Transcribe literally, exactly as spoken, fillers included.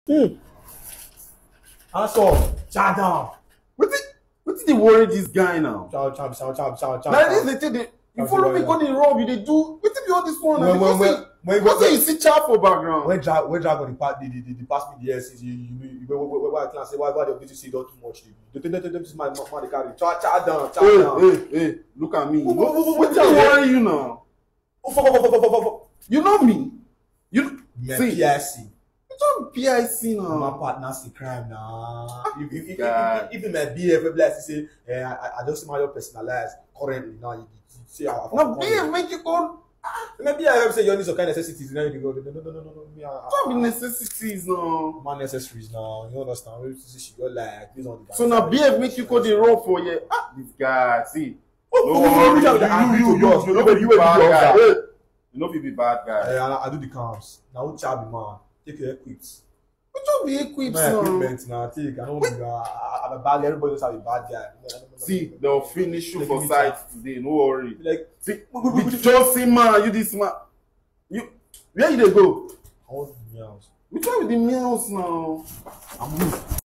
Hmm. Answer. Chow down. What did what did they worry this guy now? Chow chow chow chow chow chow. Now this they take the you follow me go the rob, you they do what be all this one now? Because when when when you see Chow for background. When drag when drag on the part the the the pass me the S you you you where where I can say why why they see don't too much. They tell them this my man they carry. Chow chow down. Chow down. Hey hey hey, look at me. What they worry you now? Oh fuck fuck fuck fuck fuck. You know me. You See P I C. Don't P I C now. My partner see crime now. If if if if even my B F bless say eh I I just see my personalized currently now you see how. No B F make you go. Maybe I have say you need some kind of necessities now you go no no no no no me. Don't be necessities now. Man necessaries now. You understand? Maybe she go like based on the. So now B F make you go the rob for you. Ah, this guy see. Oh, you you you you you know you bad guy. You know if you be bad guy. Eh, I do the cams. Now who child be man? Take your equips. But don't be equipped My now. equipment now. Take. I don't. I'm a bad guy. Everybody knows I'm a bad guy. See, they'll finish you for sight today. No worry. Like, see, just see man, you this man. You where you they go? I want the meals. We try with the meals now. I'm moved.